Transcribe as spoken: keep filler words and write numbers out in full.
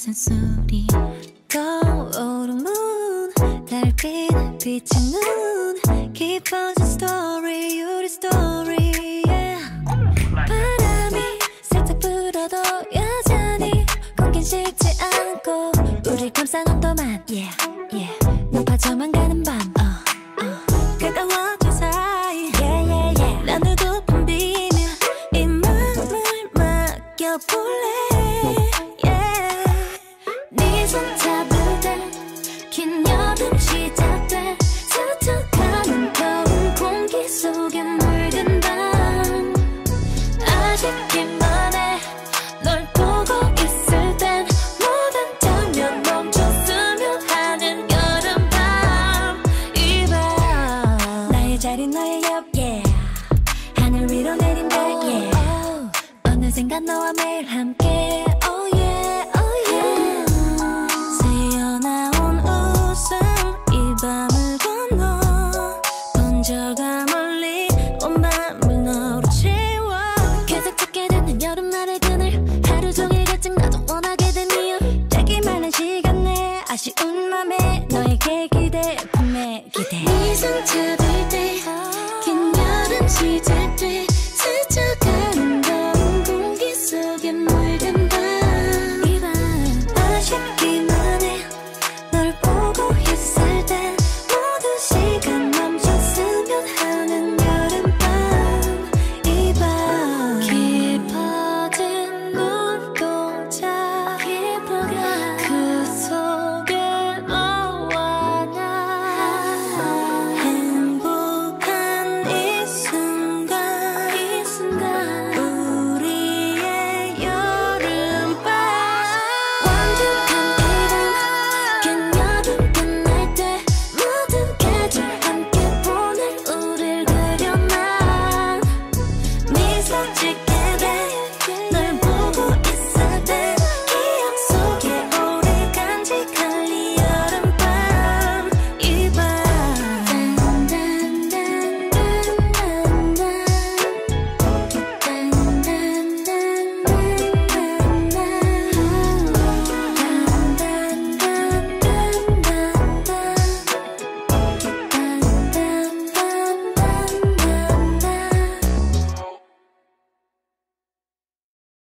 산소리 거울은 문 달빛 비친 눈 깊어진 스토리 우리 스토리 yeah. 바람이 살짝 불어도 여전히 공긴 식지 않고 우릴 감싼 온도만 yeah, yeah. 높아져만 가는 밤 uh, uh. 가까워진 사이 yeah, yeah, yeah. 나는 고픈 비밀 이 맘을 맡겨볼래 손 잡을 때 긴 여름 시작돼 스쳐가는 더운 공기 속에 물든 밤 아쉽기만 해 널 보고 있을 땐 모든 장면 멈췄으면 하는 여름밤 이 밤 나의 자리 너의 옆 yeah. 하늘 위로 내린다 yeah. 어느샌가 너와 매일 함께